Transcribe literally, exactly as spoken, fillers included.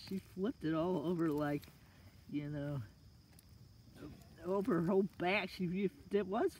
she flipped it all over like, you know, over her whole back. She, it was